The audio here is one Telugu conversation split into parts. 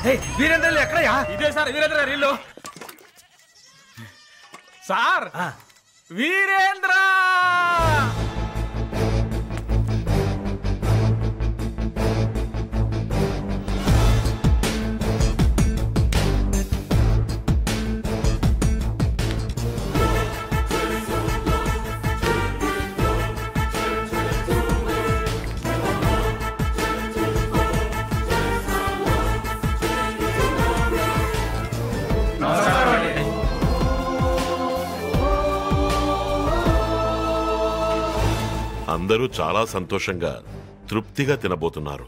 వీరేంద్ర ఎక్కడయ్యా? ఇదే సార్ వీరేంద్ర ఇల్లు. సార్ వీరేంద్ర అందరూ చాలా సంతోషంగా తృప్తిగా తినబోతున్నారు.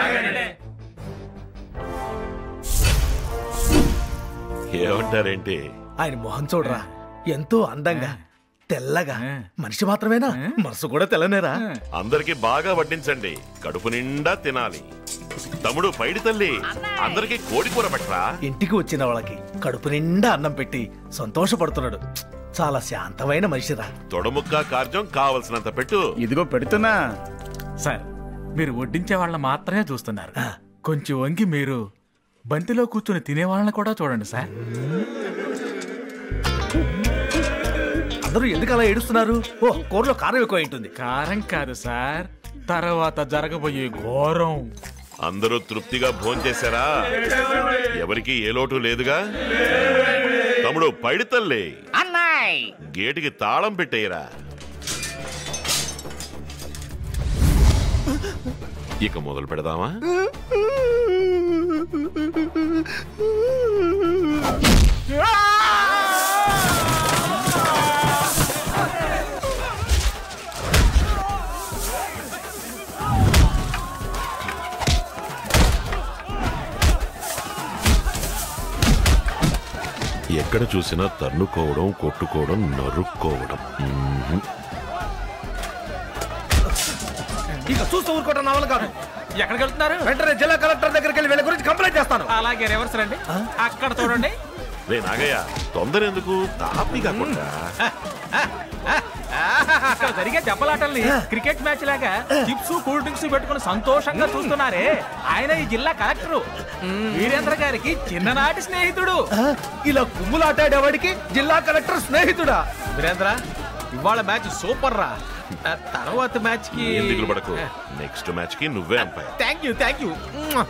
ఏమంటారేంటి? ఆయన మొహం చూడరా, ఎంతో అందంగా తెల్లగా. మనిషి మాత్రమేనా, మనసు కూడా తెల్లనేరా. అందరికి బాగా వడ్డించండి, కడుపు నిండా తినాలి. తమ్ముడు పైడి తల్లి, అందరికి కోడి కూర పెట్టరా. ఇంటికి వచ్చిన వాళ్ళకి కడుపు నిండా అన్నం పెట్టి సంతోషపడుతున్నాడు. చాలా శాంతమైన మనిషిరా. తొడముక్క కార్యం కావలసినంత పెట్టు. ఇదిగో పెడుతున్నా. సార్ మీరు వడ్డించే వాళ్ళని మాత్రమే చూస్తున్నారు. కొంచెం వంగి మీరు బంతిలో కూర్చుని తినే వాళ్ళని కూడా చూడండి సార్. అందరూ ఎందుకు అలా ఏడుస్తున్నారు? ఓ, కూరలో కారం ఎక్కువ ఉంటుంది. కారం కాదు సార్, తర్వాత జరగబోయే ఘోరం. అందరూ తృప్తిగా భోంచేశారా? ఎవరికి ఏ లోటు లేదుగా? తమ్ముడు పైడి తల్లి, గేటుకి తాళం పెట్టేయరా. ఇక మొదలు పెడదామా? ఎక్కడ చూసినా తన్నుకోవడం, కొట్టుకోవడం, నరుక్కోవడం. ఇక చూస్తూ ఊరుకోవడం నా వల్ల కాదు. ఎక్కడికి వెళ్తున్నారు? వెంటనే జిల్లా కలెక్టర్ దగ్గరికి వెళ్ళి వీళ్ళ గురించి కంప్లైంట్ చేస్తాను. అలాగే రివర్స్ రండి, అక్కడ చూడండి. రే నాగయ్య, తొందర ఎందుకు? తాపిగా కొట్టా. అక్కడ జరిగే దెబ్బలాటల్ని క్రికెట్ మ్యాచ్ లాగా చిప్స్ కూల్ డ్రింక్స్ పెట్టుకుని సంతోషంగా చూస్తున్నారే, ఆయన ఈ జిల్లా కలెక్టర్ వీరేంద్ర గారికి చిన్ననాటి స్నేహితుడు. ఇలా కుమ్ములాటాడేవాడికి జిల్లా కలెక్టర్ స్నేహితుడా? వీరేంద్ర, ఇవాళ మ్యాచ్ సూపర్ రా. తర్వాత మ్యాచ్ కి ఎందుకు పడకు, నెక్స్ట్ మ్యాచ్ కి నువ్వే అంపైర్. Thank you.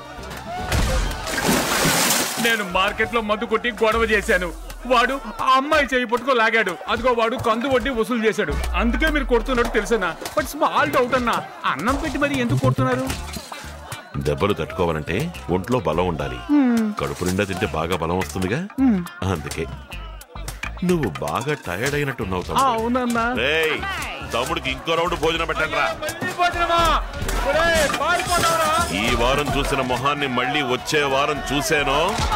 నేను మార్కెట్ లో మందు కొట్టి గొడవ చేశాను. వాడు ఆ అమ్మాయి చేయి పట్టుకో లాగాడు. అదిగో వాడు కందు వడ్డీ వసూలు చేశాడు. అందుకే మీరు కొడుతున్నట్టు తెలుసన్నా. బట్ స్మాల్ డౌట్ అన్నా, అన్నం పెట్టి మరి ఎందుకు కొడుతున్నారు? దెబ్బలు తట్టుకోవాలంటే ఒంట్లో బలం ఉండాలి. కడుపు నిండా తింటే బాగా బలం వస్తుందిగా, అందుకే. నువ్వు బాగా టైర్డ్ అయినట్టున్నావు తమ్ముడు. అవునన్నా. రేయ్, తమ్ముడికి ఇంకో రౌండ్ భోజనం పెట్టండిరా. ఈ వారం చూసిన మొహాన్ని మళ్ళీ వచ్చే వారం చూసాను.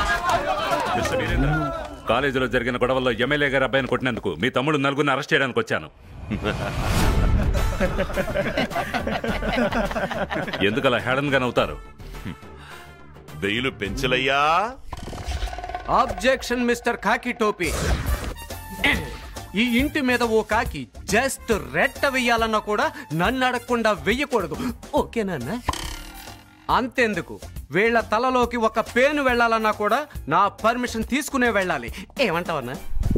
కాలేజీలో జరిగిన గొడవల్లో ఎమ్మెల్యే గారి అబ్బాయిని కొట్టినందుకు మీ తమ్ముడు నలుగురిని అరెస్ట్ చేయడానికి వచ్చాను. ఎందుకలా హేళన్ గా నవ్వుతారు? బెయిలు పెంచలయ్యా. ఆబ్జెక్షన్ మిస్టర్ కాకి టోపీ. ఈ ఇంటి మీద ఓ కాకి జస్ట్ రెట్ట వెయ్యాలన్నా కూడా నన్ను అడగకుండా వెయ్యకూడదు, ఓకేనా? అంతెందుకు, వీళ్ల తలలోకి ఒక పేను వెళ్లాలన్నా కూడా నా పర్మిషన్ తీసుకునే వెళ్ళాలి. ఏమంటావన్నా?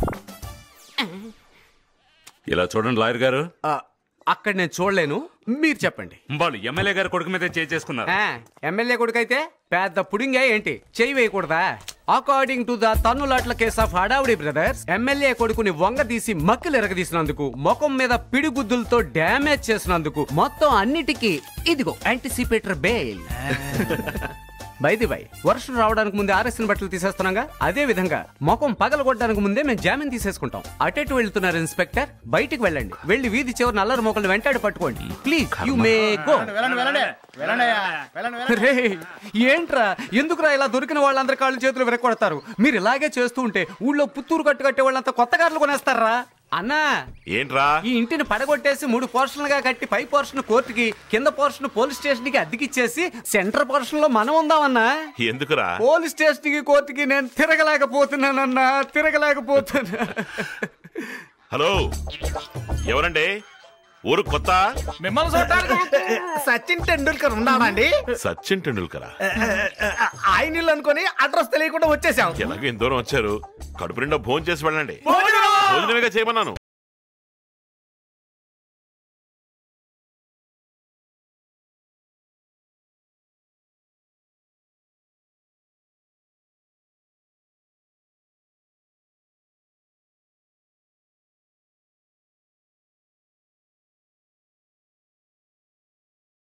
ఇలా చూడండి లాయర్ గారు, అక్కడ నేను చూడలేను, మీరు చెప్పండి. వాళ్ళు ఎమ్మెల్యే గారి కొడుకు మీద చేసుకున్నారు. ఎమ్మెల్యే కొడుకు అయితే పెద్ద పుడింగా ఏంటి, చెయ్యి వేయకూడదా? అకార్డింగ్ టు ద తన్నులాట్ల కేస్ ఆఫ్ హడావుడి బ్రదర్స్, ఎమ్మెల్యే కొడుకుని వంగదీసి మక్కులు ఎరగదీసినందుకు, ముఖం మీద పిడిగుద్దులతో డ్యామేజ్ చేసినందుకు, మొత్తం అన్నిటికీ ఇదిగో యాంటిసిపేటర్ బెయిల్. బై వర్షం రావడానికి ముందే ఆర్ఎస్ఎన్ బట్టలు తీసేస్తున్నాగా, అదే విధంగా ముఖం పగలగొట్టడానికి ముందే మేము జామీన్ తీసేసుకుంటాం. అటెటు వెళ్తున్నారు ఇన్స్పెక్టర్, బయటికి వెళ్ళండి. వెళ్ళి వీధి చివరి నల్లరి మొక్కలు వెంటాడి పట్టుకోండి ప్లీజ్. You may go. ఏంట్రా, ఎందుకురా ఇలా దొరికిన వాళ్ళందరి కాళ్ళు చేతులు విరగొడతారు? మీరు ఇలాగే చేస్తూ ఉంటే ఊళ్ళో పుత్తూరు కట్టే వాళ్ళంతా కొత్త కార్లు కొనేస్తారా? అన్నా, ఏంట్రా, ఈ ఇంటిని పడగొట్టేసి 3 పోర్షన్లుగా కట్టి పై పోర్షన్ కోర్టుకి, కింద పోర్షన్ పోలీస్ స్టేషన్ కి అద్దెకిచ్చేసి సెంటర్ పోర్షన్ లో మనం ఉందామన్నా. ఎందుకురా? పోలీస్ స్టేషన్ కి కోర్టుకి నేను తిరగలేకపోతున్నా. హలో, ఎవరండి? ఊరు కొత్త? మిమ్మల్ని చూడటానికి సచిన్ టెండూల్కర్ ఉన్నామండి. సచిన్ టెండూల్కరా? ఆయన ఇల్లు అనుకుని అడ్రస్ తెలియకుండా వచ్చేసాం. ఎలాగో ఇంత దూరం వచ్చారు, కడుపు నిండా భోజనం చేసి వెళ్ళండి. భోజనమేగా చేయమన్నాను.